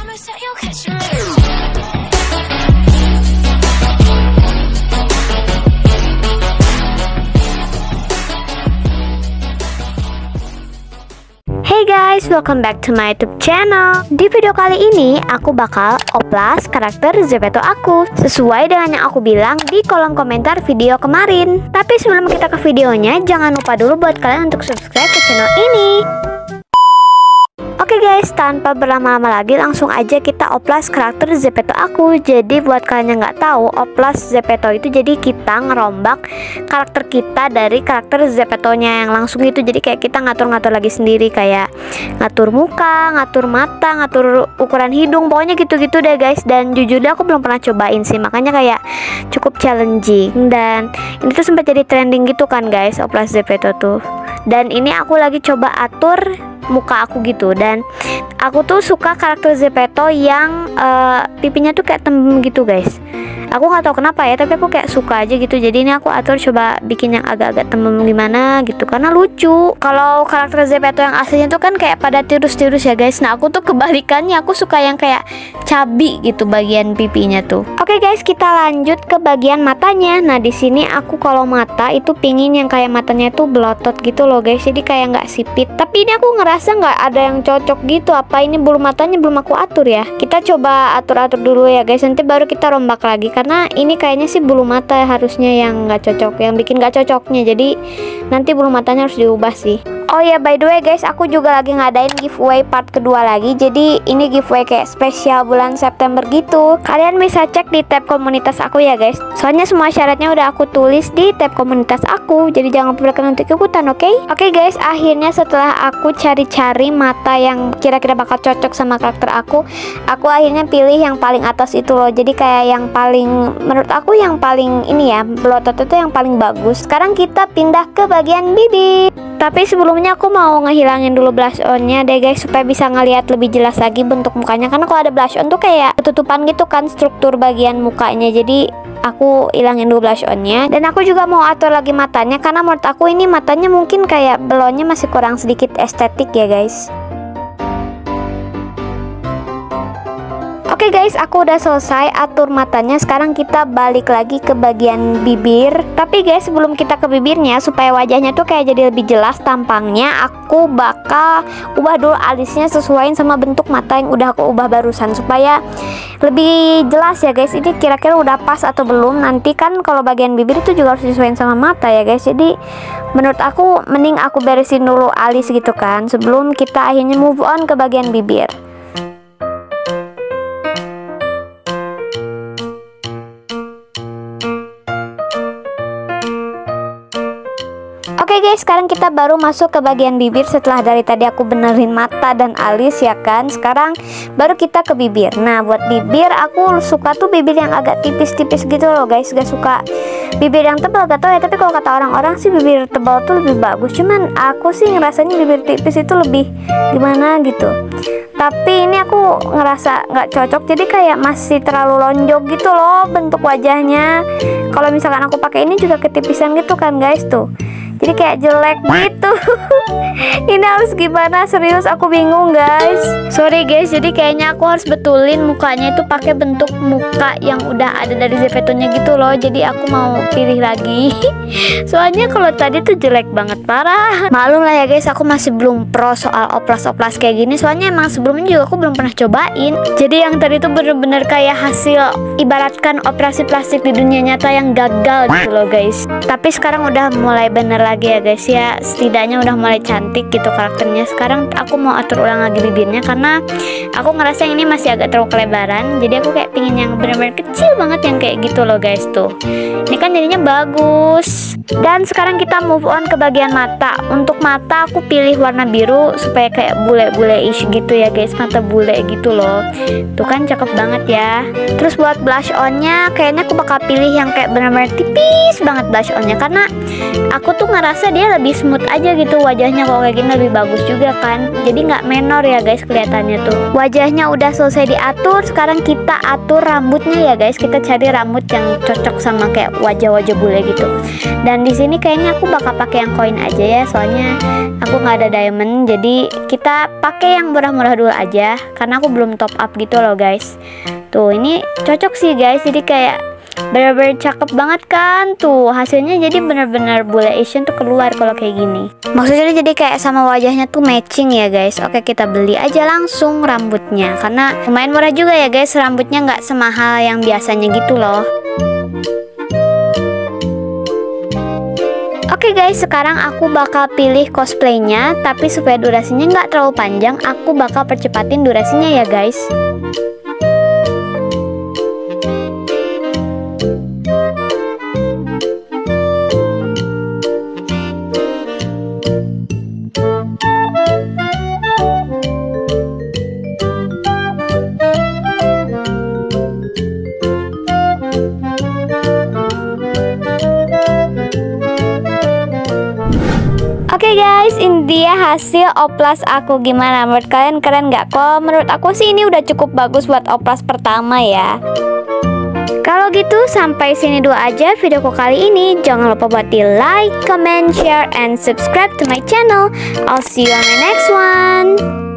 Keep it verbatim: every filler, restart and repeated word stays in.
Hey guys, welcome back to my YouTube channel. Di video kali ini aku bakal oplas karakter Zepeto aku sesuai dengan yang aku bilang di kolom komentar video kemarin. Tapi sebelum kita ke videonya, jangan lupa dulu buat kalian untuk subscribe ke channel ini. Oke okay guys, tanpa berlama-lama lagi langsung aja kita oplas karakter Zepeto aku. Jadi buat kalian yang nggak tahu, oplas Zepeto itu jadi kita ngerombak karakter kita dari karakter Zepetonya yang langsung itu. Jadi kayak kita ngatur-ngatur lagi sendiri, kayak ngatur muka, ngatur mata, ngatur ukuran hidung, pokoknya gitu-gitu deh guys. Dan jujur deh aku belum pernah cobain sih, makanya kayak cukup challenging. Dan ini tuh sempat jadi trending gitu kan guys, oplas Zepeto tuh. Dan ini aku lagi coba atur muka aku gitu, dan aku tuh suka karakter Zepeto yang uh, pipinya tuh kayak tembem gitu guys. Aku nggak tahu kenapa ya, tapi aku kayak suka aja gitu. Jadi ini aku atur coba bikin yang agak-agak tembem gimana gitu, karena lucu. Kalau karakter Zepeto yang aslinya tuh kan kayak pada tirus-tirus ya guys. Nah aku tuh kebalikannya, aku suka yang kayak cabi gitu bagian pipinya tuh. Oke guys, kita lanjut ke bagian matanya. Nah di sini aku kalau mata itu pingin yang kayak matanya tuh belotot gitu loh guys, jadi kayak nggak sipit. Tapi ini aku ngerasa nggak ada yang cocok gitu. Apa ini bulu matanya belum aku atur ya? Kita coba atur-atur dulu ya guys, nanti baru kita rombak lagi. Karena ini kayaknya sih bulu mata harusnya yang nggak cocok, yang bikin nggak cocoknya. Jadi nanti bulu matanya harus diubah sih. Oh ya, by the way guys, aku juga lagi ngadain giveaway part kedua lagi. Jadi ini giveaway kayak spesial bulan September gitu. Kalian bisa cek di tab komunitas aku ya guys. Soalnya semua syaratnya udah aku tulis di tab komunitas aku. Jadi jangan lupa kalian untuk ikutan, oke? Okay? Oke okay guys, akhirnya setelah aku cari-cari mata yang kira-kira bakal cocok sama karakter aku, aku akhirnya pilih yang paling atas itu loh. Jadi kayak yang paling, menurut aku yang paling ini ya, belotot itu yang paling bagus. Sekarang kita pindah ke bagian bibir. Tapi sebelumnya aku mau ngehilangin dulu blush on-nya deh guys, supaya bisa ngelihat lebih jelas lagi bentuk mukanya. Karena kalau ada blush on tuh kayak ketutupan gitu kan struktur bagian mukanya. Jadi aku hilangin dulu blush on-nya. Dan aku juga mau atur lagi matanya, karena menurut aku ini matanya mungkin kayak belonnya masih kurang sedikit estetik ya guys. Oke okay guys, aku udah selesai atur matanya. Sekarang kita balik lagi ke bagian bibir. Tapi guys, sebelum kita ke bibirnya, supaya wajahnya tuh kayak jadi lebih jelas tampangnya, aku bakal ubah dulu alisnya sesuaiin sama bentuk mata yang udah aku ubah barusan, supaya lebih jelas ya guys. Ini kira-kira udah pas atau belum. Nanti kan kalau bagian bibir itu juga harus disesuaikan sama mata ya guys. Jadi menurut aku mending aku beresin dulu alis gitu kan, sebelum kita akhirnya move on ke bagian bibir. Oke guys, sekarang kita baru masuk ke bagian bibir. Setelah dari tadi aku benerin mata dan alis ya kan, sekarang baru kita ke bibir. Nah buat bibir, aku suka tuh bibir yang agak tipis-tipis gitu loh guys. Gak suka bibir yang tebal, gak tau ya. Tapi kalau kata orang-orang sih bibir tebal tuh lebih bagus. Cuman aku sih ngerasanya bibir tipis itu lebih gimana gitu. Tapi ini aku ngerasa nggak cocok, jadi kayak masih terlalu lonjong gitu loh bentuk wajahnya. Kalau misalkan aku pakai ini juga ketipisan gitu kan guys tuh. Jadi kayak jelek gitu. Ini harus gimana? Serius aku bingung guys. Sorry guys, jadi kayaknya aku harus betulin mukanya itu pakai bentuk muka yang udah ada dari Zepetonya gitu loh. Jadi aku mau pilih lagi. Soalnya kalau tadi tuh jelek banget, parah. Maklum lah ya guys, aku masih belum pro soal oplas-oplas kayak gini. Soalnya emang sebelumnya juga aku belum pernah cobain. Jadi yang tadi tuh bener-bener kayak hasil, ibaratkan operasi plastik di dunia nyata yang gagal gitu loh guys. Tapi sekarang udah mulai bener lagi ya guys ya, setidaknya udah mulai cantik gitu karakternya. Sekarang aku mau atur ulang lagi bibirnya, karena aku ngerasa ini masih agak terlalu kelebaran. Jadi aku kayak pingin yang bener-bener kecil banget yang kayak gitu loh guys tuh. Ini kan jadinya bagus. Dan sekarang kita move on ke bagian mata. Untuk mata aku pilih warna biru supaya kayak bule-bule-ish gitu ya guys, mata bule gitu loh. Tuh kan cakep banget ya. Terus buat blush on-nya kayaknya aku bakal pilih yang kayak bener-bener tipis banget blush on-nya, karena aku tuh merasa dia lebih smooth aja gitu wajahnya. Kalau kayak gini lebih bagus juga kan. Jadi nggak menor ya guys kelihatannya tuh. Wajahnya udah selesai diatur. Sekarang kita atur rambutnya ya guys. Kita cari rambut yang cocok sama kayak wajah-wajah bule gitu. Dan di sini kayaknya aku bakal pakai yang koin aja ya. Soalnya aku nggak ada diamond. Jadi kita pakai yang murah-murah dulu aja. Karena aku belum top up gitu loh guys. Tuh ini cocok sih guys. Jadi kayak bener-bener cakep banget kan. Tuh hasilnya jadi bener-bener bule Asian tuh keluar kalau kayak gini. Maksudnya jadi kayak sama wajahnya tuh matching ya guys. Oke, kita beli aja langsung rambutnya. Karena lumayan murah juga ya guys. Rambutnya nggak semahal yang biasanya gitu loh. Oke guys, sekarang aku bakal pilih cosplaynya. Tapi supaya durasinya nggak terlalu panjang, aku bakal percepatin durasinya ya guys. Oke okay guys, ini dia hasil oplas aku. Gimana menurut kalian, keren nggak? Kalau menurut aku sih ini udah cukup bagus buat oplas pertama ya. Kalau gitu sampai sini dulu aja videoku kali ini. Jangan lupa buat di like, comment, share, and subscribe to my channel. I'll see you on my next one.